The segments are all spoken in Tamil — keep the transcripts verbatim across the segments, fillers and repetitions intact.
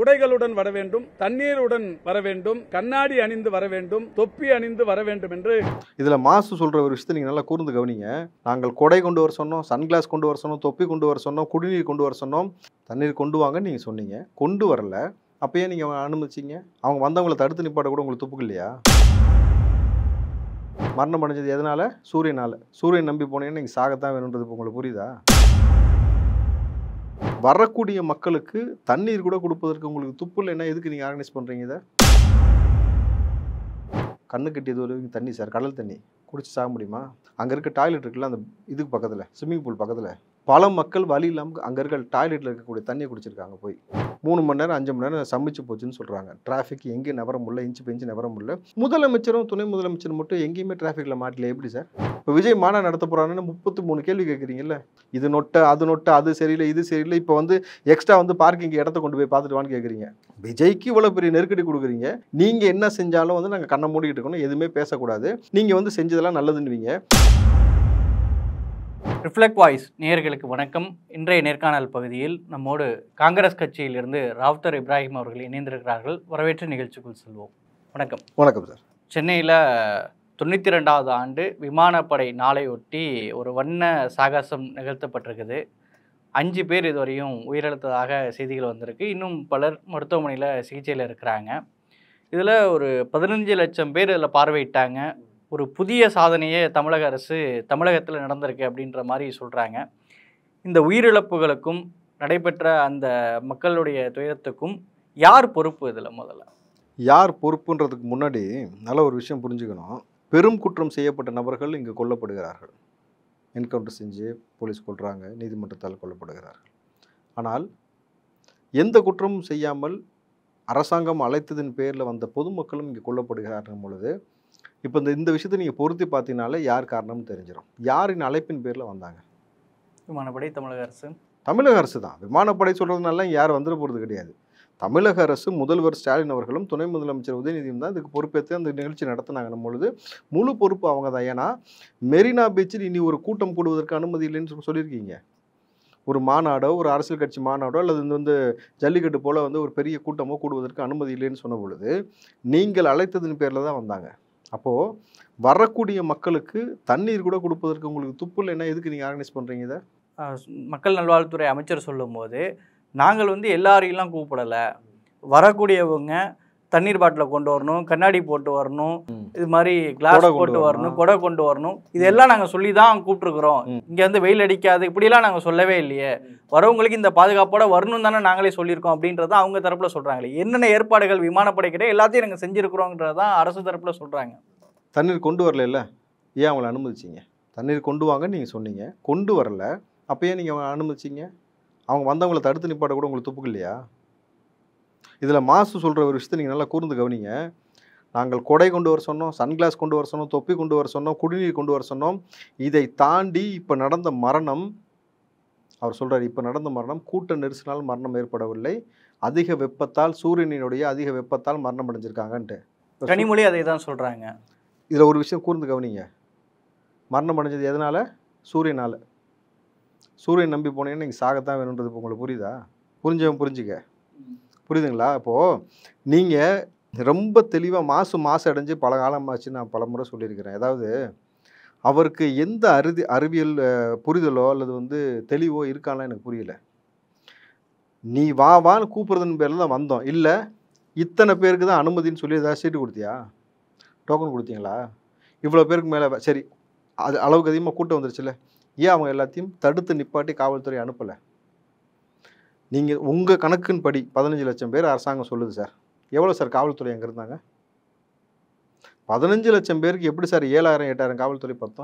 குடைகளுடன் வர வேண்டும், தண்ணீருடன் வர வேண்டும், கண்ணாடி அணிந்து வர வேண்டும், தொப்பி அணிந்து வர வேண்டும் என்று. இதுல மாசு சொல்ற ஒரு விஷயத்தை நீங்க நல்லா கூர்ந்து கவனிங்க. நாங்கள் கொடை கொண்டு வர சொன்னோம், சன்கிளாஸ் கொண்டு வர சொன்னோம், தொப்பி கொண்டு வர சொன்னோம், குடிநீர் கொண்டு வர சொன்னோம். தண்ணீர் கொண்டு வாங்கன்னு நீங்க சொன்னீங்க, கொண்டு வரல. அப்பயே நீங்க அனுமதிச்சீங்க. அவங்க வந்தவங்களை தடுத்து நிப்பாட்ட கூட உங்களுக்கு துப்புக்கு இல்லையா? மரணம் அடைஞ்சது எதனால? சூரியனால. சூரியன் நம்பி போனீங்கன்னா நீங்க சாகத்தான் வேணுன்றது உங்களுக்கு புரியுதா? வரக்கூடிய மக்களுக்கு தண்ணீர் கூட கொடுப்பதற்கு உங்களுக்கு துப்பு இல்லைன்னா எதுக்கு நீங்க ஆர்கனைஸ் பண்றீங்க? இதை கண்ணு கட்டியது ஒரு தண்ணி சார், கடல் தண்ணி குடிச்சு சாக முடியுமா? அங்கே இருக்க டாய்லெட் இருக்குல்ல, அந்த இதுக்கு பக்கத்தில், ஸ்விம்மிங் பூல் பக்கத்தில் பல மக்கள் வழி இல்லாமல் அங்கே இருக்க டாய்லெட்டில் இருக்கக்கூடிய தண்ணியை குடிச்சிருக்காங்க. போய் மூணு மணி நேரம் அஞ்சு மணி நேரம் சமைச்சு போச்சுன்னு சொல்கிறாங்க. டிராஃபிக் எங்கேயும் நவர முடியல, இன்ச்சு பெஞ்சு நவர முடியல. முதலமைச்சரும் துணை முதலமைச்சரும் மட்டும் எங்கேயுமே டிராஃபிக்கில் மாட்டல. எப்படி சார்? இப்போ விஜய் மாநாடு நடத்த போகிறாங்கன்னு முப்பத்தி மூணு கேள்வி கேட்குறீங்கல்ல. இது நொட்டை, அது நொட்டை, அது சரியில்லை, இது சரியில்லை. இப்போ வந்து எக்ஸ்ட்ரா வந்து பார்க்கிங் இடத்த கொண்டு போய் பார்த்துட்டு வான்னு கேட்குறீங்க. விஜய்க்கு இவ்வளோ பெரிய நெருக்கடி கொடுக்குறீங்க. நீங்கள் என்ன செஞ்சாலும் வந்து நாங்கள் கண்ணை மூடிக்கிட்டு இருக்கணும், எதுவுமே பேசக்கூடாது. நீங்கள் வந்து செஞ்சதெல்லாம் நல்லதுன்னுவீங்க. ரிஃப்ளெக்ட் வாய்ஸ் நேயர்களுக்கு வணக்கம். இன்றைய நேர்காணல் பகுதியில் நம்மோடு காங்கிரஸ் கட்சியிலிருந்து ராவுத்தர் இப்ராஹிம் அவர்கள் இணைந்திருக்கிறார்கள். வரவேற்று நிகழ்ச்சிக்குள் செல்வோம். வணக்கம். வணக்கம் சார். சென்னையில் தொண்ணூற்றி ரெண்டாவது ஆண்டு விமானப்படை நாளையொட்டி ஒரு வண்ண சாகசம் நிகழ்த்தப்பட்டிருக்குது. அஞ்சு பேர் இதுவரையும் உயிரிழந்ததாக செய்திகள் வந்திருக்கு. இன்னும் பலர் மருத்துவமனையில் சிகிச்சையில் இருக்கிறாங்க. இதில் ஒரு பதினஞ்சு லட்சம் பேர் இதில் பார்வையிட்டாங்க. ஒரு புதிய சாதனையே தமிழக அரசு தமிழகத்தில் நடந்திருக்கு அப்படின்ற மாதிரி சொல்கிறாங்க. இந்த உயிரிழப்புகளுக்கும் நடைபெற்ற அந்த மக்களுடைய துயரத்துக்கும் யார் பொறுப்பு? இதில் முதல்ல யார் பொறுப்புன்றதுக்கு முன்னாடி நல்ல ஒரு விஷயம் புரிஞ்சுக்கணும். பெரும் குற்றம் செய்யப்பட்ட நபர்கள் இங்கு கொல்லப்படுகிறார்கள். என்கவுண்டர் செஞ்சு போலீஸ் கொள்கிறாங்க, நீதிமன்றத்தால் கொல்லப்படுகிறார்கள். ஆனால் எந்த குற்றமும் செய்யாமல் அரசாங்கம் அழைத்ததின் பேரில் வந்த பொதுமக்களும் இங்கே கொல்லப்படுகிறார்கள் பொழுது, இப்போ இந்த இந்த விஷயத்தை நீங்கள் பொருத்தி பார்த்தீங்கனாலே யார் காரணம்னு தெரிஞ்சிடும். யாரின் அழைப்பின் பேரில் வந்தாங்க? விமானப்படை தமிழக அரசு. தமிழக அரசு தான். விமானப்படை சொல்கிறதுனால யார் வந்துட போகிறது கிடையாது. தமிழக அரசு, முதல்வர் ஸ்டாலின் அவர்களும் துணை முதலமைச்சர் உதயநிதியும் தான் இதுக்கு பொறுப்பேற்று அந்த நிகழ்ச்சி நடத்தினாங்க. பொழுது முழு பொறுப்பு அவங்க தான். ஏன்னா மெரினா பீச்சில் இனி ஒரு கூட்டம் கூடுவதற்கு அனுமதி இல்லைன்னு சொல்லியிருக்கீங்க. ஒரு மாநாடோ, ஒரு அரசியல் கட்சி மாநாடோ, அல்லது இந்த வந்து ஜல்லிக்கட்டு போல் வந்து ஒரு பெரிய கூட்டமோ கூடுவதற்கு அனுமதி இல்லைன்னு சொன்ன பொழுது நீங்கள் அழைத்ததின் பேரில் தான் வந்தாங்க. அப்போது வரக்கூடிய மக்களுக்கு தண்ணீர் கூட கொடுப்பதற்கு உங்களுக்கு துப்பு இல்லைன்னா எதுக்கு நீங்கள் ஆர்கனைஸ் பண்ணுறீங்க? இதை மக்கள் நல்வாழ்வுத்துறை அமைச்சர் சொல்லும்போது, நாங்கள் வந்து எல்லாரையும் கூப்பிடலை, வரக்கூடியவங்க தண்ணீர் பாட்டிலை கொண்டு வரணும், கண்ணாடி போட்டு வரணும், இது மாதிரி கிளாஸ் போட்டு வரணும், கொடை கொண்டு வரணும், இதெல்லாம் நாங்கள் சொல்லி தான் கூப்பிட்டுருக்குறோம். இங்கே வந்து வெயில் அடிக்காது இப்படிலாம் நாங்கள் சொல்லவே இல்லையே, வரவங்களுக்கு இந்த பாதுகாப்போட வரணும் தானே நாங்களே சொல்லியிருக்கோம் அப்படின்றத அவங்க தரப்பில் சொல்கிறாங்களே. என்னென்ன ஏற்பாடுகள் விமானப்படை கிட்ட எல்லாத்தையும் நாங்கள் செஞ்சுருக்குறோங்கிறதான் அரசு தரப்பில் சொல்கிறாங்க. தண்ணீர் கொண்டு வரல இல்லை, ஏன் அவங்களை அனுமதிச்சிங்க? தண்ணீர் கொண்டு வாங்கன்னு நீங்கள் சொன்னீங்க, கொண்டு வரல. அப்போயே நீங்கள் அனுமதிச்சிங்க. அவங்க வந்தவங்களை தடுத்து நிப்பாட்ட கூட உங்களுக்கு துப்புக்கு இல்லையா? இதில் மாசு சொல்கிற ஒரு விஷயத்தை நீங்கள் நல்லா கூர்ந்து கவனிங்க. நாங்கள் கொடை கொண்டு வர சொன்னோம், சன்கிளாஸ் கொண்டு வர சொன்னோம், தொப்பி கொண்டு வர சொன்னோம், குடிநீர் கொண்டு வர சொன்னோம். இதை தாண்டி இப்போ நடந்த மரணம், அவர் சொல்கிறார், இப்போ நடந்த மரணம் கூட்ட நெரிசலால் மரணம் ஏற்படவில்லை, அதிக வெப்பத்தால், சூரியனினுடைய அதிக வெப்பத்தால் மரணம் அடைஞ்சிருக்காங்கன்ட்டு கனிமொழி அதை தான் சொல்கிறாங்க. இதில் ஒரு விஷயம் கூர்ந்து கவனிங்க. மரணம் அடைஞ்சது எதனால்? சூரியனால். சூரியன் நம்பி போனீங்கன்னா நீங்கள் சாகத்தான் வேணுன்றது இப்போ உங்களுக்கு புரியுதா? புரிஞ்சவன் புரிஞ்சுக்க. புரியுதுங்களா? இப்போது நீங்கள் ரொம்ப தெளிவாக மாசு மாசு அடைஞ்சு பல காலமாச்சு, நான் பல முறை சொல்லியிருக்கிறேன். அதாவது அவருக்கு எந்த அறிதி அறிவியல் புரிதலோ அல்லது வந்து தெளிவோ இருக்கான்னு எனக்கு புரியல. நீ வா வான்னு கூப்பிட்றதுன்னு பேரில் தான் வந்தோம். இல்லை இத்தனை பேருக்கு தான் அனுமதின்னு சொல்லி ஏதாவது சீட்டு கொடுத்தியா? டோக்கன் கொடுத்தீங்களா? இவ்வளோ பேருக்கு மேலே சரி, அது அளவுக்கு அதிகமாக கூட்டம் வந்துருச்சுல்ல, ஏன் அவங்க எல்லாத்தையும் தடுத்து நிப்பாட்டி காவல்துறை அனுப்பலை? நீங்கள் உங்கள் கணக்குன்னு படி பதினஞ்சு லட்சம் பேர் அரசாங்கம் சொல்லுது சார். எவ்வளோ சார் காவல்துறை அங்கே இருந்தாங்க? பதினஞ்சு லட்சம் பேருக்கு எப்படி சார் ஏழாயிரம் எட்டாயிரம் காவல்துறை பத்தம்?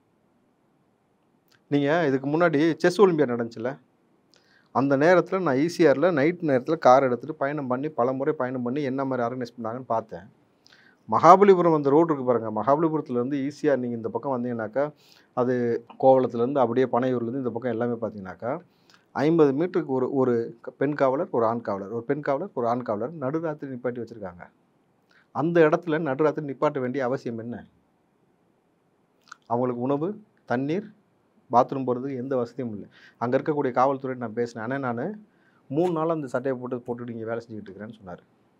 நீங்கள் இதுக்கு முன்னாடி செஸ் ஒலிம்பியாட் நடந்துச்சுல்ல, அந்த நேரத்தில் நான் ஈசிஆரில் நைட் நேரத்தில் கார் எடுத்துகிட்டு பயணம் பண்ணி பல முறை பயணம் பண்ணி என்ன மாதிரி ஆர்கனைஸ் பண்ணாங்கன்னு பார்த்தேன். மகாபலிபுரம் அந்த ரோடு இருக்குது பாருங்கள், மகாபலிபுரத்துலேருந்து ஈசிஆர் நீங்கள் இந்த பக்கம் வந்தீங்கன்னாக்கா, அது கோவளத்துலேருந்து அப்படியே பனையூர்லேருந்து இந்த பக்கம் எல்லாமே பார்த்தீங்கன்னாக்கா ஐம்பது மீட்டருக்கு ஒரு ஒரு பெண் காவலர், ஒரு ஆண் காவலர், ஒரு பெண் காவலர், ஒரு ஆண் காவலர் நடுராத்திரி நிப்பாட்டி வச்சுருக்காங்க. அந்த இடத்துல நடுராத்திரி நிப்பாட்ட வேண்டிய அவசியம் என்ன? அவங்களுக்கு உணவு, தண்ணீர், பாத்ரூம் போகிறதுக்கு எந்த வசதியும் இல்லை. அங்கே இருக்கக்கூடிய காவல்துறை நான் பேசினேன். ஆனால் நான் மூணு நாள் அந்த சட்டையை போட்டு போட்டுட்டு இங்கே வேலை செஞ்சுக்கிட்டு இருக்கிறேன்னு சொன்னார்.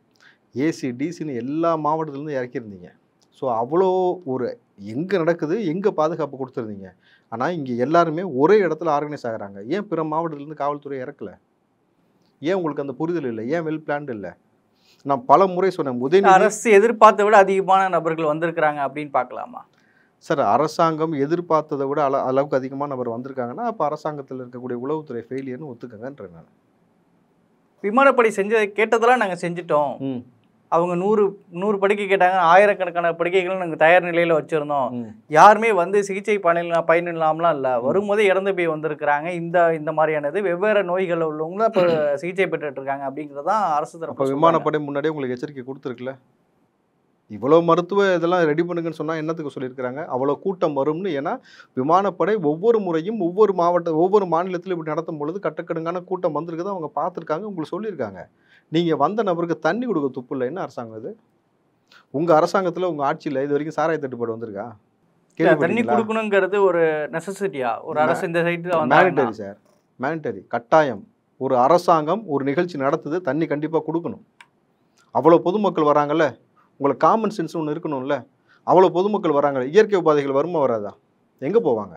ஏசி டிசின்னு எல்லா மாவட்டத்துலேருந்து இறக்கியிருந்தீங்க. ஸோ அவ்வளோ ஒரு எங்கே நடக்குது, எங்கே பாதுகாப்பு கொடுத்துருந்தீங்க. ஆனால் இங்கே எல்லாருமே ஒரே இடத்துல ஆர்கனைஸ் ஆகிறாங்க. ஏன் பிற மாவட்டத்துலேருந்து காவல்துறை இறக்கலை? ஏன் உங்களுக்கு அந்த புரிதல் இல்லை? ஏன் வெல் பிளான்டு இல்லை? நான் பல முறை சொன்னேன். உதயநிதி அரசு எதிர்பார்த்த விட அதிகமான நபர்கள் வந்திருக்கிறாங்க அப்படின்னு பார்க்கலாமா சார்? அரசாங்கம் எதிர்பார்த்ததை விட அள அளவுக்கு அதிகமான நபர் வந்திருக்காங்கன்னா அப்போ அரசாங்கத்தில் இருக்கக்கூடிய உளவுத்துறை ஃபெயிலியர்னு ஒத்துக்கங்கன்றேன் நான். விமானப்படை செஞ்சதை கேட்டதெல்லாம் நாங்கள் செஞ்சுட்டோம். ம் அவங்க நூறு நூறு படுக்கை கேட்டாங்க, ஆயிரக்கணக்கான படுக்கைகளும் நாங்கள் தயார் நிலையில் வச்சுருந்தோம். ம் யாருமே வந்து சிகிச்சை பயனில் பயனில்லாமலாம் இல்லை, வரும்போதே இறந்து போய் வந்திருக்கிறாங்க. இந்த இந்த மாதிரியானது வெவ்வேறு நோய்கள் உள்ளவங்களும் இப்போ சிகிச்சை பெற்றுட்டு இருக்காங்க அப்படிங்கிறதான் அரசு அப்போ தரப்பு. விமானப்படை முன்னாடியே உங்களுக்கு எச்சரிக்கை கொடுத்துருக்குல்ல? இவ்வளோ மருத்துவ இதெல்லாம் ரெடி பண்ணுங்கன்னு சொன்னால் என்னத்துக்கு சொல்லியிருக்கிறாங்க? அவ்வளோ கூட்டம் வரும்னு. ஏன்னா விமானப்படை ஒவ்வொரு முறையும் ஒவ்வொரு மாவட்ட ஒவ்வொரு மாநிலத்திலும் இப்படி நடத்தும் பொழுது கட்டக்கடுங்கான கூட்டம் வந்திருக்குது, அவங்க பார்த்துருக்காங்க, உங்களுக்கு சொல்லியிருக்காங்க. நீங்கள் வந்த நபருக்கு தண்ணி கொடுக்க துப்பு இல்லை. என்ன அரசாங்கம் இது? உங்கள் அரசாங்கத்தில் உங்கள் ஆட்சியில் இது வரைக்கும் சாராய தட்டுப்பாடு வந்திருக்கா? தண்ணி கொடுக்கணுங்கிறது ஒரு நெசசிட்டியா? ஒரு அரசு இந்த சைட்டில் மேனிட்டரி சார், மேனிட்டரி கட்டாயம். ஒரு அரசாங்கம் ஒரு நிகழ்ச்சி நடத்துது, தண்ணி கண்டிப்பாக கொடுக்கணும். அவ்வளோ பொதுமக்கள் வராங்கல்ல, உங்களுக்கு காமன் சென்ஸ் ஒன்று இருக்கணும்ல. அவ்வளோ பொதுமக்கள் வராங்க, இயற்கை உபாதைகள் வருமா வராதா? எங்கே போவாங்க?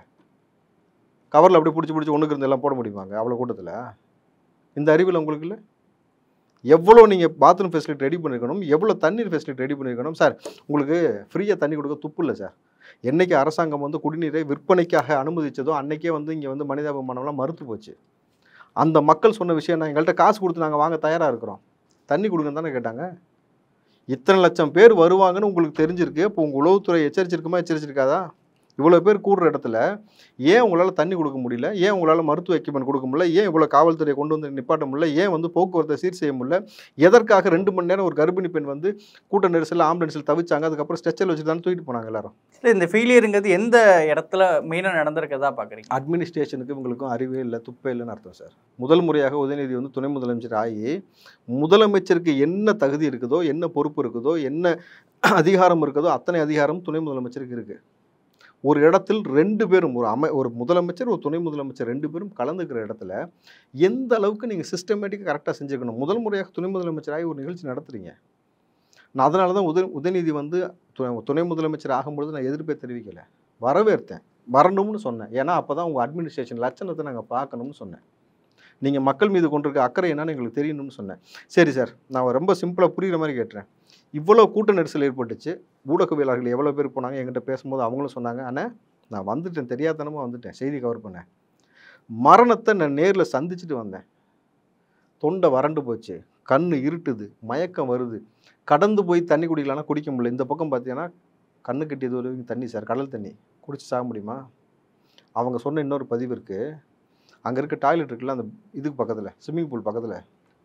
கவரில் அப்படி பிடிச்சி பிடிச்சி ஒன்றுக்கு இருந்து எல்லாம் போட முடியுமாங்க அவ்வளோ கூட்டத்தில்? இந்த அறிவில் உங்களுக்கு இல்லை? எவ்வளோ நீங்கள் பாத்ரூம் ஃபெசிலிட்டி ரெடி பண்ணியிருக்கணும், எவ்வளோ தண்ணீர் ஃபெசிலிட்டி ரெடி பண்ணியிருக்கணும் சார். உங்களுக்கு ஃப்ரீயாக தண்ணி கொடுக்க துப்பு இல்லை சார். என்றைக்கு அரசாங்கம் வந்து குடிநீரை விற்பனைக்காக அனுமதிச்சதோ அன்றைக்கே வந்து இங்கே வந்து மனிதாபிமானம்லாம் மறுத்து போச்சு. அந்த மக்கள் சொன்ன விஷயம் நான் எங்கள்கிட்ட காசு கொடுத்து நாங்கள் வாங்க தயாராக இருக்கிறோம், தண்ணி கொடுங்கன்னு தானே கேட்டாங்க. இத்தனை லட்சம் பேர் வருவாங்கன்னு உங்களுக்கு தெரிஞ்சிருக்கு. இப்போ உங்கள் உளவுத்துறை எச்சரிச்சிருக்குமா எச்சரிச்சிருக்காதா? இவ்வளோ பேர் கூடுற இடத்துல ஏன் உங்களால் தண்ணி கொடுக்க முடியல? ஏன் உங்களால் மருத்துவ எக்யூப்மெண்ட் கொடுக்க முடியல? ஏன் இவ்வளோ காவல்துறையை கொண்டு வந்து நிப்பாட்ட முடியல? ஏன் வந்து போக்குவரத்தை சீர் செய்ய முடியல? எதற்காக ரெண்டு மணி நேரம் ஒரு கர்ப்பிணி பெண் வந்து கூட்ட நெரிசலில் ஆம்புலன்ஸில் தவிச்சாங்க, அதுக்கப்புறம் ஸ்ட்ரெச்சர் வச்சு தான் தூக்கிட்டு போனாங்க எல்லாரும்? இல்லை, இந்த ஃபெயிலியருங்கிறது எந்த இடத்துல மெயினாக நடந்திருக்கதா பார்க்குறீங்க? அட்மினிஸ்ட்ரேஷனுக்கு இவங்களுக்கும் அறிவே இல்லை, துப்பே இல்லைன்னு அர்த்தம் சார். முதல் முறையாக உதயநிதி வந்து துணை முதலமைச்சர் ஆகி முதலமைச்சருக்கு என்ன தகுதி இருக்குதோ, என்ன பொறுப்பு இருக்குதோ, என்ன அதிகாரம் இருக்குதோ அத்தனை அதிகாரம் துணை முதலமைச்சருக்கு இருக்குது. ஒரு இடத்தில் ரெண்டு பேரும், ஒரு அமை ஒரு முதலமைச்சர் ஒரு துணை முதலமைச்சர் ரெண்டு பேரும் கலந்துக்கிற இடத்துல எந்த அளவுக்கு நீங்கள் சிஸ்டமேட்டிக்காக கரெக்டாக செஞ்சுக்கணும். முதல் முறையாக துணை முதலமைச்சராகி ஒரு நிகழ்ச்சி நடத்துறீங்க. நான் அதனால தான் உத உதயநிதி வந்து துணை முதலமைச்சர் ஆகும்பொழுது நான் எதிர்ப்பே தெரிவிக்கலை, வரவேற்றேன், வரணும்னு சொன்னேன். ஏன்னா அப்போ தான் உங்கள் அட்மினிஸ்ட்ரேஷன் லட்சணத்தை நாங்கள் பார்க்கணும்னு சொன்னேன். நீங்கள் மக்கள் மீது கொண்டிருக்க அக்கறை என்னன்னு எங்களுக்கு தெரியணும்னு சொன்னேன். சரி சார், நான் ரொம்ப சிம்பிளாக புரிகிற மாதிரி கேட்டுறேன். இவ்வளோ கூட்ட நெரிசல் ஏற்பட்டுச்சு, ஊடகவியலாளர்கள் எவ்வளோ பேர் போனாங்க என்கிட்ட பேசும்போது அவங்களும் சொன்னாங்க, ஆனால் நான் வந்துட்டேன், தெரியாதனமாக வந்துட்டேன், செய்தி கவர் பண்ணேன். மரணத்தை நான் நேரில் சந்திச்சுட்டு வந்தேன். தொண்டை வறண்டு போச்சு, கண் இருட்டுது, மயக்கம் வருது, கடந்து போய் தண்ணி குடிக்கலான்னா குடிக்க முடியல. இந்த பக்கம் பார்த்தீங்கன்னா கண்ணு கட்டியது ஒரு தண்ணி சார், கடல் தண்ணி, குடிச்சு சாக முடியுமா? அவங்க சொன்ன இன்னொரு பதிவு இருக்குது, அங்கே இருக்க டாய்லெட் இருக்குல்ல அந்த இதுக்கு பக்கத்தில், ஸ்விம்மிங் பூல் பக்கத்தில்,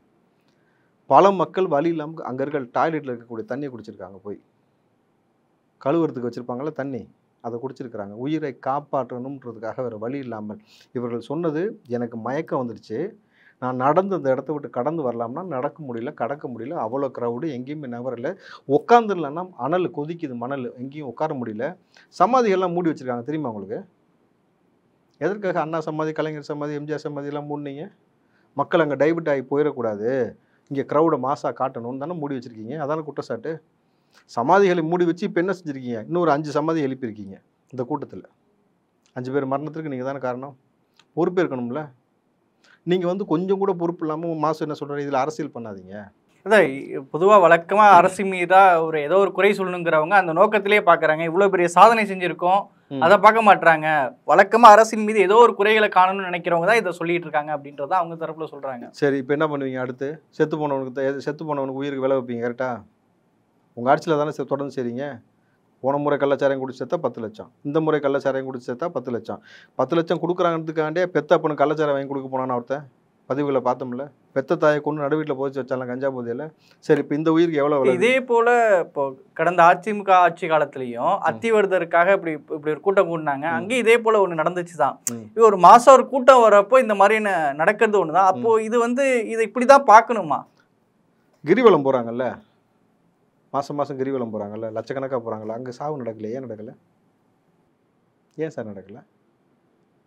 பல மக்கள் வழி இல்லாமல் அங்கே இருக்க டாய்லெட்டில் இருக்கக்கூடிய தண்ணியை குடிச்சிருக்காங்க. போய் கழுவுறதுக்கு வச்சுருப்பாங்கள்ல தண்ணி, அதை குடிச்சிருக்கிறாங்க. உயிரை காப்பாற்றணுன்றதுக்காக வேறு வழி இல்லாமல். இவர்கள் சொன்னது, எனக்கு மயக்கம் வந்துடுச்சு, நான் நடந்து அந்த இடத்த விட்டு கடந்து வரலாம்னா நடக்க முடியல, கடக்க முடியல, அவ்வளோ க்ரௌடு, எங்கேயுமே நகரில், உட்காந்துடலன்னா அனல் கொதிக்குது, மணல், எங்கேயும் உட்கார முடியல. சமாதிகள்லாம் மூடி வச்சுருக்காங்க தெரியுமா உங்களுக்கு? எதற்காக அண்ணா சமாதி, கலைஞர் சமாதி, எம்ஜிஆர் சமாதியெல்லாம் மூடினீங்க? மக்கள் அங்கே டைவர்ட் ஆகி போயிடக்கூடாது, இங்கே க்ரௌடை மாசாக காட்டணும்னு தானே மூடி வச்சுருக்கீங்க. அதான குற்றச்சாட்டு. சமாதிகளை மூடி வச்சு இப்போ என்ன செஞ்சுருக்கீங்க? இன்னொரு அஞ்சு சமாதி எழுப்பியிருக்கீங்க இந்த கூட்டத்தில். அஞ்சு பேர் மரணத்திற்கு நீங்கள் தானே காரணம், பொறுப்பே இருக்கணும்ல. நீங்கள் வந்து கொஞ்சம் கூட பொறுப்பு இல்லாமல் மாசு என்ன சொல்கிறாரு, இதில் அரசியல் பண்ணாதீங்க. அதான் பொதுவாக வழக்கமாக அரசு மீதாக ஒரு ஏதோ ஒரு குறை சொல்லணுங்கிறவங்க அந்த நோக்கத்திலே பார்க்குறாங்க. இவ்வளோ பெரிய சாதனை செஞ்சுருக்கோம், அதை பார்க்க மாட்டுறாங்க. வழக்கமாக அரசின் மீது ஏதோ ஒரு குறைகளை காணணும்னு நினைக்கிறவங்க தான் இதை சொல்லிட்டு இருக்காங்க அப்படின்றத அவங்க தரப்புல சொல்கிறாங்க. சரி, இப்போ என்ன பண்ணுவீங்க அடுத்து? செத்து போனவனுக்கு செத்து போனவனுக்கு உயிருக்கு விலை வைப்பீங்க கரெக்டாக? உங்கள் ஆட்சியில் தானே தொடர்ந்து சரிங்க. போன முறை கள்ளச்சாராயம் குடிச்சு சேர்த்தா பத்து லட்சம், இந்த முறை கள்ளச்சாராயம் குடிச்சு சேர்த்தா பத்து லட்சம். பத்து லட்சம் கொடுக்குறாங்கிறதுக்காண்டே பெத்த அப்பனு கள்ளச்சாராயம் வாங்கி கொடுக்க போனான்னு ஒருத்தன் பதிவுகளை பார்த்தோம்ல. பெத்த தாயை கொண்டு நடு வீட்டில் போச்சு வச்சாலும் கஞ்சா போதையில். சரி, இப்போ இந்த உயிருக்கு எவ்வளோ விலை? இதே போல் இப்போ கடந்த அதிமுக ஆட்சி காலத்துலேயும் அத்திவர்தருக்காக இப்படி இப்படி ஒரு கூட்டம் கூட்டினாங்க. அங்கேயும் இதே போல் ஒன்று நடந்துச்சு தான். இது ஒரு மாதம் ஒரு கூட்டம் வரப்போ இந்த மாதிரியான நடக்கிறது ஒன்று தான். அப்போது இது வந்து இதை இப்படி தான் பார்க்கணுமா? கிரிவலம் போகிறாங்கல்ல, மாதம் மாதம் கிரிவலம் போகிறாங்கல்ல, லட்சக்கணக்காக போகிறாங்கல்ல, அங்கே சாவு நடக்கல. ஏன் நடக்கலை? ஏன் சார் நடக்கலை?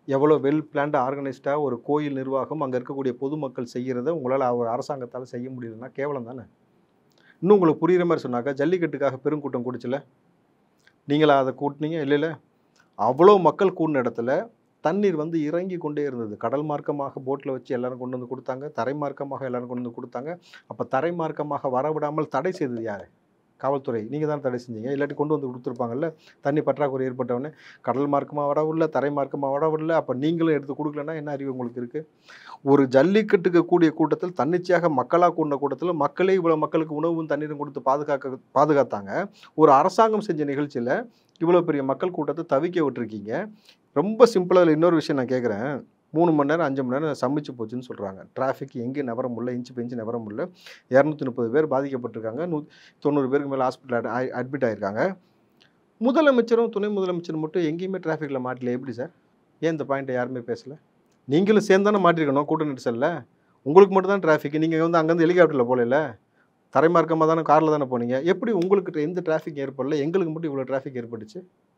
எவ்வளோ வெல் பிளான்டு ஆர்கனைஸ்டாக ஒரு கோயில் நிர்வாகம் அங்கே இருக்கக்கூடிய பொதுமக்கள் செய்கிறத உங்களால் ஒரு அரசாங்கத்தால் செய்ய முடியலன்னா கேவலம் தானே. இன்னும் உங்களுக்கு புரிகிற மாதிரி சொன்னாக்கா, ஜல்லிக்கட்டுக்காக பெருங்கூட்டம் கூடிச்சுல, நீங்களா அதை கூட்டினீங்க? இல்லை இல்லை, அவ்வளோ மக்கள் கூடின இடத்துல தண்ணீர் வந்து இறங்கி கொண்டே இருந்தது. கடல் மார்க்கமாக போட்டில் வச்சு எல்லாரும் கொண்டு வந்து கொடுத்தாங்க, தரை மார்க்கமாக எல்லாரும் கொண்டு வந்து கொடுத்தாங்க. அப்போ தரை மார்க்கமாக வரவிடாமல் தடை செய்தது யார்? காவல்துறை. நீங்கள் தான் தடை செஞ்சீங்க. இல்லாட்டி கொண்டு வந்து கொடுத்துருப்பாங்கல்ல. தண்ணி பற்றாக்குறை ஏற்பட்டவொடனே கடல் மார்க்கமாக வரவில்லை, தரை மார்க்கமாக வரவில்லை. அப்போ நீங்களும் எடுத்து கொடுக்கலன்னா என்ன அறிவு உங்களுக்கு இருக்குது? ஒரு ஜல்லிக்கட்டுக்கு கூடிய கூட்டத்தில், தன்னிச்சையாக மக்களாக கூடின கூட்டத்தில் மக்களே இவ்வளோ மக்களுக்கு உணவும் தண்ணீரும் கொடுத்து பாதுகாக்க பாதுகாத்தாங்க. ஒரு அரசாங்கம் செஞ்ச நிகழ்ச்சியில் இவ்வளோ பெரிய மக்கள் கூட்டத்தை தவிக்க விட்டுருக்கீங்க. ரொம்ப சிம்பிளாக இன்னொரு விஷயம் நான் கேட்குறேன். மூணு மணி நேரம் அஞ்சு மணி நேரம் சமைச்சு போச்சுன்னு சொல்கிறாங்க. டிராஃபிக் எங்கேயும் நவர முடியல, இன்ச்சு பெஞ்சு நவர முடியல. இரநூத்தி முப்பது பேர் பாதிக்கப்பட்டிருக்காங்க. நூ தொண்ணூறு பேருக்கு மேலே ஹாஸ்பிட்டல் அட்மிட் ஆகியிருக்காங்க. முதலமைச்சரும் துணை முதலமைச்சரும் மட்டும் எங்கேயுமே டிராஃபிக்கில் மாட்டல. எப்படி சார்? ஏன் இந்த பாயிண்ட்டை யாருமே பேசலை? நீங்களும் சேர்ந்து தானே மாட்டிருக்கணும் கூட்ட நெரிசலில். உங்களுக்கு மட்டும் தான் டிராஃபிக். நீங்கள் வந்து அங்கேருந்து ஹெலிகாப்டரில் போகல, தரைமார்க்கமாக தானே காரில் தானே போனீங்க. எப்படி உங்களுக்கு எந்த டிராஃபிக் ஏற்படல, எங்களுக்கு மட்டும் இவ்வளோ டிராஃபிக் ஏற்பட்டுச்சு?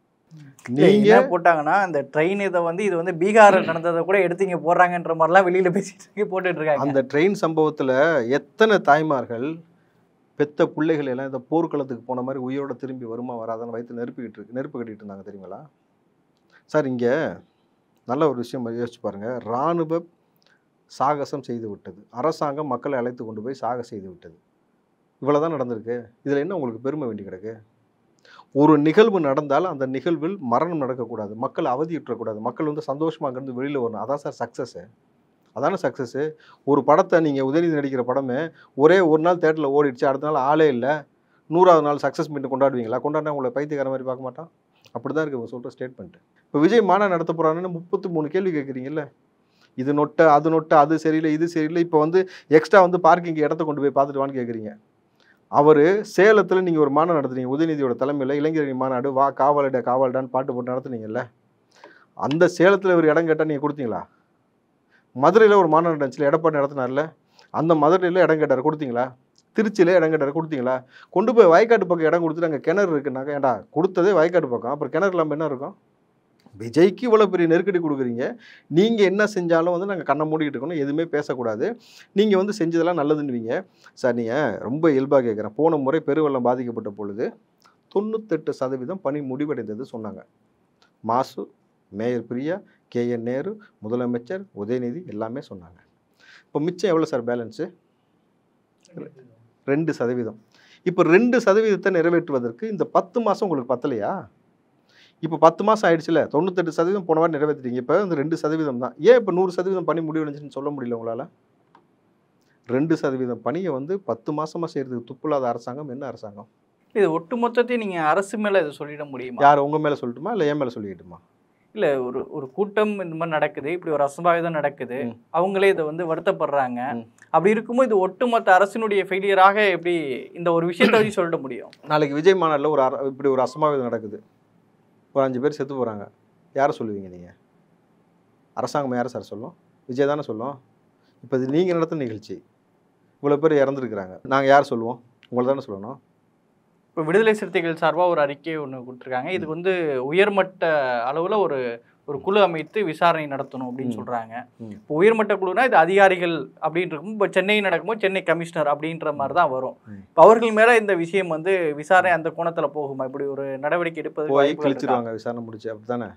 நீங்க போட்டாங்கன்னா இந்த ட்ரெயின் இதை வந்து இது வந்து பீகாரில் நடந்ததை கூட எடுத்து இங்கே போடுறாங்கன்ற மாதிரிலாம் வெளியில் பேசிட்டு போட்டுட்டு இருக்காங்க. அந்த ட்ரெயின் சம்பவத்தில் எத்தனை தாய்மார்கள் பெத்த பிள்ளைகள் எல்லாம் இந்த போர்க்களத்துக்கு போன மாதிரி உயிரோட திரும்பி வருமா வராதான்னு வயிற்று நெருப்பிக்கிட்டு இருக்கு நெருப்பு கட்டிட்டு இருந்தாங்க தெரியுங்களா சார்? இங்கே நல்ல ஒரு விஷயம் யோசிச்சு பாருங்கள். இராணுவ சாகசம் செய்து விட்டது, அரசாங்கம் மக்களை அழைத்து கொண்டு போய் சாக செய்து விட்டது. இவ்வளோ தான் நடந்திருக்கு. இதில் என்ன உங்களுக்கு பெருமை வேண்டி கிடக்கு? ஒரு நிகழ்வு நடந்தால் அந்த நிகழ்வில் மரணம் நடக்கக்கூடாது, மக்கள் அவதியுற்றக்கூடாது, மக்கள் வந்து சந்தோஷமாக அங்கேருந்து வெளியில் வரணும். அதான் சார் சக்ஸஸ்ஸு. அதான சக்ஸஸ்ஸு. ஒரு படத்தை நீங்கள் உதயநிதி நடிக்கிற படமே ஒரே ஒரு நாள் தேட்டரில் ஓடிடுச்சு, அடுத்த நாள் ஆளே இல்லை, நூறாவது நாள் சக்ஸஸ் மீட்டு கொண்டாடுவீங்களா? கொண்டாடினா உங்களை பைத்தியக்கார மாதிரி பார்க்க மாட்டான். அப்படி தான் இருக்குது சொல்கிற ஸ்டேட்மெண்ட்டு. இப்போ விஜய் மாநாடு நடத்த போகிறான்னு முப்பத்தி மூணு கேள்வி கேட்குறீங்கல்ல. இது நொட்டை, அது நொட்டை, அது சரியில்லை, இது சரியில்லை. இப்போ வந்து எக்ஸ்ட்ரா வந்து பார்க்கிங் இடத்த கொண்டு போய் பார்த்துட்டு வான்னு கேட்குறீங்க. அவர் சேலத்தில் நீங்கள் ஒரு மாநாடு நடத்துனீங்க, உதயநிதியோட தலைமையில் இளைஞரணி மாநாடு, வா காவலட காவல்டான்னு பாட்டு போட்டு நடத்துனீங்கல்ல. அந்த சேலத்தில் ஒரு இடம் கேட்டால் நீங்கள் கொடுத்தீங்களா? மதுரையில் ஒரு மாநாடு நடந்துச்சுல, எடப்பாடி நடத்தினார்ல, அந்த மதுரையில் இடம் கேட்டார், கொடுத்தீங்களா? திருச்சியில் இடம் கேட்டார், கொடுத்தீங்களா? கொண்டு போய் வயக்காட்டு பக்கம் இடம் கொடுத்துட்டு அங்கே கிணறு இருக்குன்னாக்கா, ஏன்டா கொடுத்ததே வயக்காட்டு பக்கம், அப்புறம் கிணறு இல்லாமல் என்ன இருக்கும்? விஜய்க்கு இவ்வளோ பெரிய நெருக்கடி கொடுக்குறீங்க. நீங்கள் என்ன செஞ்சாலும் வந்து நாங்கள் கண்ணை மூடிக்கிட்டு இருக்கணும், எதுவுமே பேசக்கூடாது, நீங்கள் வந்து செஞ்சதெல்லாம் நல்லதுன்னுவீங்க. சார் நீங்கள் ரொம்ப இயல்பாக கேட்குறேன். போன முறை பெருவெள்ளம் பாதிக்கப்பட்ட பொழுது தொண்ணூத்தெட்டு சதவீதம் பணி முடிவடைந்தது சொன்னாங்க. மாசு, mayor Priya, K N Nehru, முதலமைச்சர், உதயநிதி எல்லாமே சொன்னாங்க. இப்போ மிச்சம் எவ்வளோ சார் பேலன்ஸு? ரெண்டு சதவீதம். இப்போ ரெண்டு சதவீதத்தை நிறைவேற்றுவதற்கு இந்த பத்து மாதம் உங்களுக்கு பத்தலையா? இப்போ பத்து மாதம் ஆயிடுச்சுல, தொண்ணூத்தெட்டு சதவீதம் போன வாரம் நிறைவேற்றிட்டீங்க. இப்போ இந்த ரெண்டு சதவீதம் தான். ஏன் இப்போ நூறு சதவீதம் பணி முடிவடைஞ்சுன்னு சொல்ல முடியல உங்களால்? ரெண்டு சதவீதம் பணியை வந்து பத்து மாதமாக செய்கிறதுக்கு துப்புலாத அரசாங்கம் என்ன அரசாங்கம்? இது ஒட்டு மொத்தத்தையும் நீங்கள் அரசு மேலே இதை சொல்லிட முடியுமா? யார் உங்கள் மேலே சொல்லட்டுமா இல்லை என் மேலே சொல்லிக்கிட்டுமா? இல்லை, ஒரு ஒரு கூட்டம் இந்த மாதிரி நடக்குது, இப்படி ஒரு அசம்பாவிதம் நடக்குது, அவங்களே இதை வந்து வருத்தப்படுறாங்க. அப்படி இருக்கும்போது இது ஒட்டுமொத்த அரசினுடைய ஃபெயிலியராக எப்படி இந்த ஒரு விஷயத்தை வச்சு சொல்லிட முடியும்? நாளைக்கு விஜய் மாநாட்டில் ஒரு இப்படி ஒரு அசம்பாவிதம் நடக்குது, ஒரு அஞ்சு பேர் செத்து போகிறாங்க, யாரை சொல்லுவீங்க நீங்கள்? அரசாங்கம் யாரை சார் சொல்லும்? விஜய் தானே சொல்லும். இப்போ இது நீங்கள் நடத்துகிற நிகழ்ச்சி, இவ்வளோ பேர் இறந்துருக்குறாங்க, நாங்கள் யார் சொல்லுவோம்? உங்களை தானே சொல்லணும். இப்போ விடுதலை சிறுத்தைகள் சார்பாக ஒரு அறிக்கை ஒன்று கொடுத்துருக்காங்க. இதுக்கு வந்து உயர்மட்ட அளவில் ஒரு ஒரு குழு அமைத்து விசாரணை நடத்தணும் அப்படின்னு சொல்கிறாங்க. இப்போ உயர்மட்ட குழுனா இது அதிகாரிகள் அப்படின்னு இருக்கும். இப்போ சென்னை நடக்கும்போது சென்னை கமிஷனர் அப்படின்ற மாதிரி தான் வரும். இப்போ அவர்கள் மேலே இந்த விஷயம் வந்து விசாரணை அந்த கோணத்தில் போகுமா? இப்படி ஒரு நடவடிக்கை எடுப்பது போய் கழிச்சிருவாங்க விசாரணை முடிச்சு, அப்படி தானே?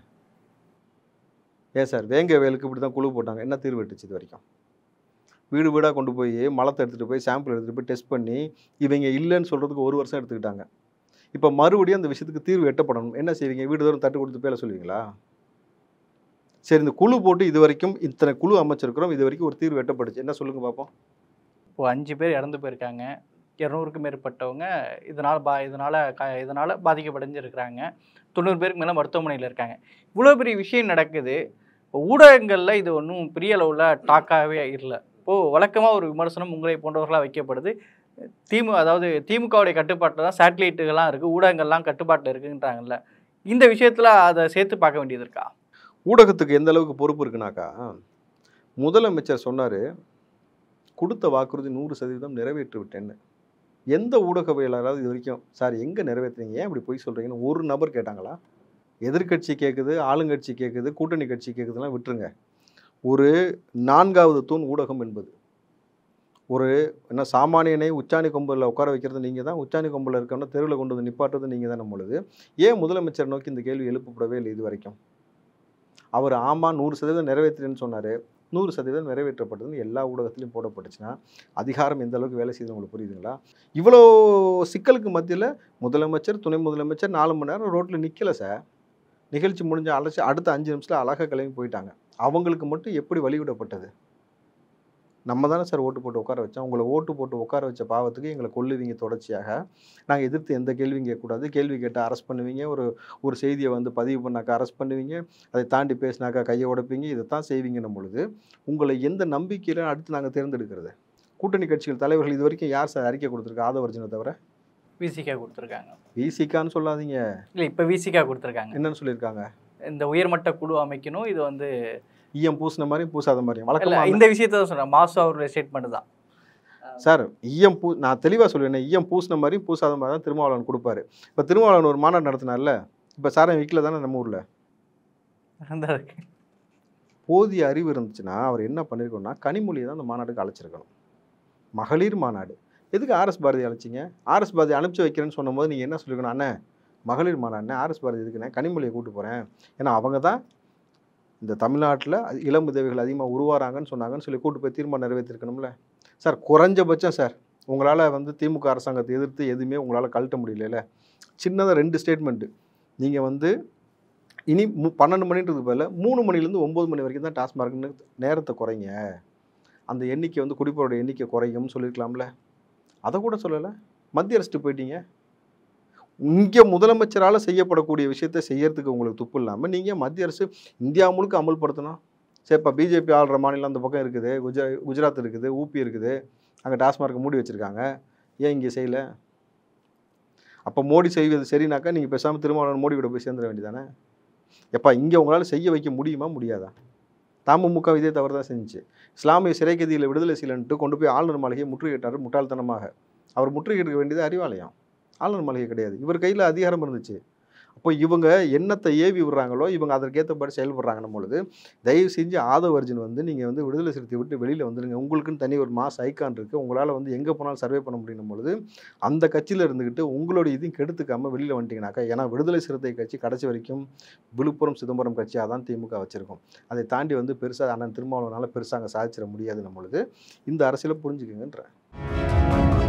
ஏன் சார் வேங்க வேலுக்கு இப்படி தான் குழு போட்டாங்க, என்ன தீர்வு எட்டுச்சு இது வரைக்கும்? வீடு வீடாக கொண்டு போய் மலத்தை எடுத்துகிட்டு போய் சாம்பிள் எடுத்துகிட்டு போய் டெஸ்ட் பண்ணி இவங்க இல்லைன்னு சொல்கிறதுக்கு ஒரு வருஷம் எடுத்துக்கிட்டாங்க. இப்போ மறுபடியும் அந்த விஷயத்துக்கு தீர்வு எட்டப்படணும். என்ன செய்வீங்க? வீடு தோறும் தட்டு கொடுத்து பேர சொல்லுவீங்களா? சரி, இந்த குழு போட்டு இது வரைக்கும் இத்தனை குழு அமைச்சிருக்கிறோம், இது வரைக்கும் ஒரு தீர்வு எட்டப்பட்டுச்சு, என்ன சொல்லுங்கள் பார்ப்போம். இப்போ அஞ்சு பேர் இறந்து போயிருக்காங்க, இரநூறுக்கும் மேற்பட்டவங்க இதனால் பா இதனால் க இதனால் பாதிக்கப்படைஞ்சிருக்கிறாங்க, தொண்ணூறு பேருக்கு மேலே மருத்துவமனையில் இருக்காங்க. இவ்வளோ பெரிய விஷயம் நடக்குது. இப்போ ஊடகங்களில் இது ஒன்றும் பெரிய அளவில் டாக்காகவே இல்லை. இப்போது வழக்கமாக ஒரு விமர்சனம் உங்களை போன்றவர்களாக வைக்கப்படுது. திமு அதாவது திமுகவுடைய கட்டுப்பாட்டில் தான் சேட்டலைட்டுகள்லாம் இருக்குது, ஊடகங்கள்லாம் கட்டுப்பாட்டில் இருக்குன்றாங்கல்ல. இந்த விஷயத்தில் அதை சேர்த்து பார்க்க வேண்டியது இருக்கா? ஊடகத்துக்கு எந்த அளவுக்கு பொறுப்பு இருக்குனாக்கா, முதலமைச்சர் சொன்னார் கொடுத்த வாக்குறுதி நூறு சதவீதம் நிறைவேற்றி விட்டேன்னு. எந்த ஊடகவியலாளராவது இது வரைக்கும் சார் எங்கே நிறைவேற்றுறீங்க, ஏன் இப்படி பொய் சொல்கிறீங்கன்னு ஒரு நபர் கேட்டாங்களா? எதிர்க்கட்சி கேட்குது, ஆளுங்கட்சி கேட்குது, கூட்டணி கட்சி கேட்குதுலாம் விட்டுருங்க. ஒரு நான்காவது தூண் ஊடகம் என்பது. ஒரு என்ன சாமானியனை உச்சாணி கொம்பில் உட்கார வைக்கிறது நீங்கள் தான், உச்சாணி கொம்பில் இருக்கவன தெருவில் கொண்டு வந்து நிப்பாட்டுறது நீங்கள் தான். பொழுது ஏன் முதலமைச்சர் நோக்கி இந்த கேள்வி எழுப்பப்படவே இல்லை இது வரைக்கும்? அவர் ஆமாம் நூறு சதவீதம் நிறைவேற்றுறேன்னு சொன்னார். நூறு சதவீதம் நிறைவேற்றப்பட்டதுன்னு எல்லா ஊடகத்திலையும் போடப்பட்டுச்சுன்னா அதிகாரம் எந்த அளவுக்கு வேலை செய்யுது உங்களுக்கு புரியுதுங்களா? இவ்வளோ சிக்கலுக்கு மத்தியில் முதலமைச்சர், துணை முதலமைச்சர் நாலு மணி நேரம் ரோட்டில் நிற்கலை சார். நிகழ்ச்சி முடிஞ்ச அழைச்சி அடுத்த அஞ்சு நிமிஷத்தில் அழகாக கிளம்பி போயிட்டாங்க. அவங்களுக்கு மட்டும் எப்படி வழிவிடப்பட்டது? நம்ம தானே சார் ஓட்டு போட்டு உட்கார வச்சோம். உங்களை ஓட்டு போட்டு உட்கார வச்ச பாவத்துக்கு எங்களை கொல்லுவீங்க தொடர்ச்சியாக. நாங்கள் எதிர்த்து எந்த கேள்வியும் கேட்கக்கூடாது. கேள்வி கேட்டால் அரெஸ்ட் பண்ணுவீங்க. ஒரு ஒரு செய்தியை வந்து பதிவு பண்ணாக்கா அரெஸ்ட் பண்ணுவீங்க. அதை தாண்டி பேசினாக்கா கையை உடைப்பீங்க. இதை தான் செய்வீங்கன்னும் பொழுது உங்களை எந்த நம்பிக்கையில் அடுத்து நாங்கள் தேர்ந்தெடுக்கிறது? கூட்டணி கட்சிகள் தலைவர்கள் இது வரைக்கும் யார் சார் அறிக்கை கொடுத்துருக்கா? ஆதவர்ஜனை தவிர விசிகா கொடுத்துருக்காங்க. விசிகான்னு சொல்லாதீங்க. இல்லை, இப்போ விசிகா கொடுத்துருக்காங்க. என்னன்னு சொல்லியிருக்காங்க? இந்த உயர்மட்ட குழு அமைக்கணும். இது வந்து ஈயம் பூசின மாதிரியும் பூசாத மாதிரியும் இல்ல, வழக்கமாக இந்த விஷயத்தை தான் சொல்கிறேன். மாசு அவருடைய ஸ்டேட்மெண்ட் தான் சார். ஈயம் பூ நான் தெளிவாக சொல்லுவேன். ஈயம் பூசின மாதிரி பூசாத மாதிரி தான் திருமாவளவன் கொடுப்பாரு. இப்போ திருமாவளவன் ஒரு மாநாடு நடத்தினார்ல, இப்போ சாரம் விற்கல தானே நம்ம ஊரில். போதிய அறிவு இருந்துச்சுன்னா அவர் என்ன பண்ணியிருக்கணும்னா கனிமொழியை தான் அந்த மாநாட்டுக்கு அழைச்சிருக்கணும். மகளிர் மாநாடு எதுக்கு ஆர்எஸ் பாரதி அழைச்சிங்க? ஆர்எஸ் பாரதி அனுப்பிச்சு வைக்கிறேன்னு சொன்னும் போது நீங்கள் என்ன சொல்லிருக்கணும்? அண்ணே மகளிர் மாநாடுனே ஆர்எஸ் பாரதி எதுக்குண்ணே கனிமொழியை கூப்பிட்டு போகிறேன். ஏன்னா அவங்க தான் இந்த தமிழ்நாட்டில் இளம் விதவைகள் அதிகமாக உருவாராங்கன்னு சொன்னாங்கன்னு சொல்லி கூட்டு போய் தீர்மானம் நிறைவேற்றிருக்கணும்ல சார். குறைஞ்சபட்சம் சார் உங்களால் வந்து திமுக அரசாங்கத்தை எதிர்த்து எதுவுமே உங்களால் கழட்ட முடியல. சின்னதாக ரெண்டு ஸ்டேட்மெண்ட்டு. நீங்கள் வந்து இனி மு பன்னெண்டு மணின்றது பதில் மூணு மணிலேருந்து ஒம்பது மணி வரைக்கும் தான் டாஸ்மார்க்னு நேரத்தை குறைங்க. அந்த எண்ணிக்கை வந்து குடிப்போரோட எண்ணிக்கை குறையும்னு சொல்லியிருக்கலாம்ல. அதை கூட சொல்லலை. மத்திய அரசு போயிட்டீங்க. இங்கே முதலமைச்சரால் செய்யப்படக்கூடிய விஷயத்தை செய்யறதுக்கு உங்களுக்கு துப்பு இல்லாமல் நீங்கள் மத்திய அரசு இந்தியா முழுக்க அமல்படுத்தணும். சரி, இப்போ பிஜேபி ஆளுற மாநிலம் அந்த பக்கம் இருக்குது, குஜரா குஜராத் இருக்குது, ஊபி இருக்குது, அங்கே டாஸ்மார்க்கை மூடி வச்சுருக்காங்க. ஏன் இங்கே செய்யலை? அப்போ மோடி செய்வது சரினாக்கா நீங்கள் பேசாமல் திருமாவளவன் மோடியோட போய் சேர்ந்துட வேண்டியதானே? எப்போ இங்கே உங்களால் செய்ய வைக்க முடியுமா முடியாதா? தமுமுக இதே தவறு தான் செஞ்சுச்சு. இஸ்லாமிய சிறைக்கதியில் விடுதலை செய்யலன்ட்டு கொண்டு போய் ஆளுநர் மாளிகையை முற்றுகையிட்டார் முட்டாள்தனமாக. அவர் முற்றுகையிட வேண்டியது அறிவாலயம், ஆளுநர் மாளிகை கிடையாது. இவர் கையில் அதிகாரம் இருந்துச்சு. அப்போ இவங்க என்னத்தை ஏவி விடுறாங்களோ இவங்க அதற்கேற்றபடி செயல்படுறாங்கன்னும் பொழுது தயவு செஞ்சு ஆதவர்ஜன் வந்து நீங்கள் வந்து விடுதலை சிறுத்தை விட்டு வெளியில் வந்துடுங்க. உங்களுக்குன்னு தனி ஒரு மாஸ் ஐக்கான் இருக்குது. உங்களால் வந்து எங்கே போனாலும் சர்வே பண்ண முடியும் பொழுது அந்த கட்சியில் இருந்துக்கிட்டு உங்களுடைய இதையும் கெடுத்துக்காமல் வெளியில் வந்துட்டீங்கனாக்கா, ஏன்னா விடுதலை சிறுத்தை கட்சி கடைசி வரைக்கும் விழுப்புரம் சிதம்பரம் கட்சியாக தான் திமுக வச்சுருக்கோம். அதை தாண்டி வந்து பெருசாக அண்ணன் திருமாவளவனால் பெருசாக அங்கே சாதிச்சிட முடியாதுன்னும் பொழுது இந்த அரசியலை புரிஞ்சுக்குங்கன்ற